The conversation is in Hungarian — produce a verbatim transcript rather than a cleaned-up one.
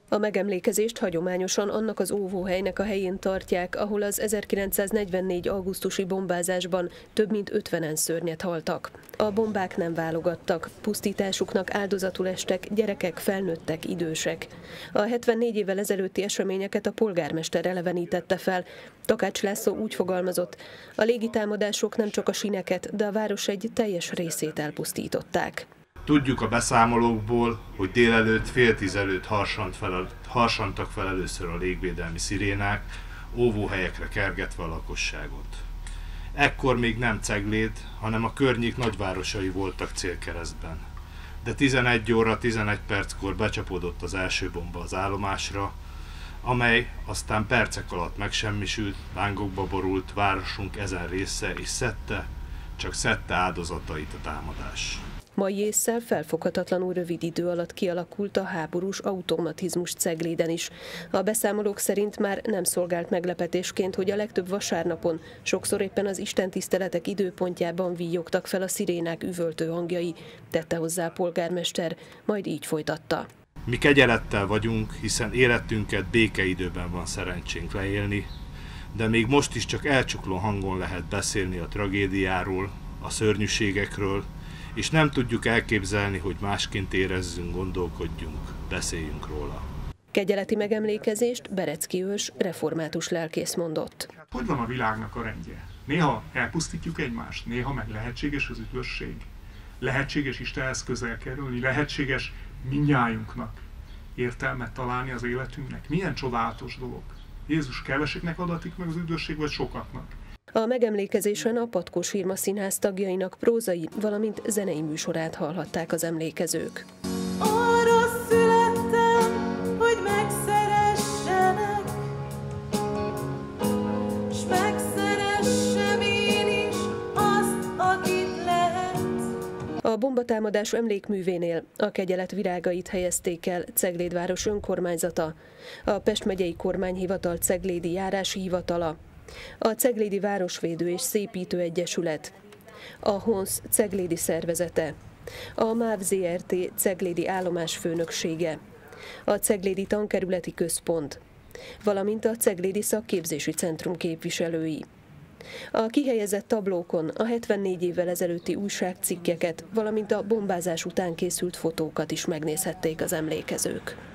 A megemlékezést hagyományosan annak az óvóhelynek a helyén tartják, ahol az ezerkilencszáznegyvennégy augusztusi bombázásban több mint ötvenen szörnyet haltak. A bombák nem válogattak, pusztításuknak áldozatul estek gyerekek, felnőttek, idősek. A hetvennégy évvel ezelőtti eseményeket a polgármester elevenítette fel. Takács László úgy fogalmazott, a légitámadások nem csak a síneket, de a város egy teljes részét elpusztították. Tudjuk a beszámolókból, hogy délelőtt fél tíz előtt harsant fel, harsantak fel először a légvédelmi szirénák, óvóhelyekre kergetve a lakosságot. Ekkor még nem Cegléd, hanem a környék nagyvárosai voltak célkeresztben. De tizenegy óra tizenegy perckor becsapódott az első bomba az állomásra, amely aztán percek alatt megsemmisült, lángokba borult városunk ezen része, és szedte, csak szedte áldozatait a támadás. Mai ésszel felfoghatatlanul rövid idő alatt kialakult a háborús automatizmus Cegléden is. A beszámolók szerint már nem szolgált meglepetésként, hogy a legtöbb vasárnapon, sokszor éppen az istentiszteletek időpontjában víjogtak fel a szirénák üvöltő hangjai, tette hozzá a polgármester, majd így folytatta. Mi kegyelettel vagyunk, hiszen életünket békeidőben van szerencsénk leélni, de még most is csak elcsukló hangon lehet beszélni a tragédiáról, a szörnyűségekről, és nem tudjuk elképzelni, hogy másként érezzünk, gondolkodjunk, beszéljünk róla. Kegyeleti megemlékezést Berecki ős református lelkész mondott. Hogy van a világnak a rendje? Néha elpusztítjuk egymást, néha meg lehetséges az üdvösség. Lehetséges Istenhez közel kerülni, lehetséges mindnyájunknak értelmet találni az életünknek. Milyen csodálatos dolog. Jézus keveseknek adatik meg az üdvösség, vagy sokaknak? A megemlékezésen a Patkó Sirma Színház tagjainak prózai, valamint zenei műsorát hallhatták az emlékezők. Arra születtem, hogy megszeressenek, s megszeressem én is azt, akit lehet. A bombatámadás emlékművénél a kegyelet virágait helyezték el Cegléd város önkormányzata, a Pest megyei kormányhivatal Ceglédi járási hivatala, a Ceglédi Városvédő és Szépítő Egyesület, a Honsz Ceglédi szervezete, a MÁV zé er té Ceglédi állomásfőnöksége, a Ceglédi Tankerületi Központ, valamint a Ceglédi Szakképzési Centrum képviselői. A kihelyezett tablókon a hetvennégy évvel ezelőtti újságcikkeket, valamint a bombázás után készült fotókat is megnézhették az emlékezők.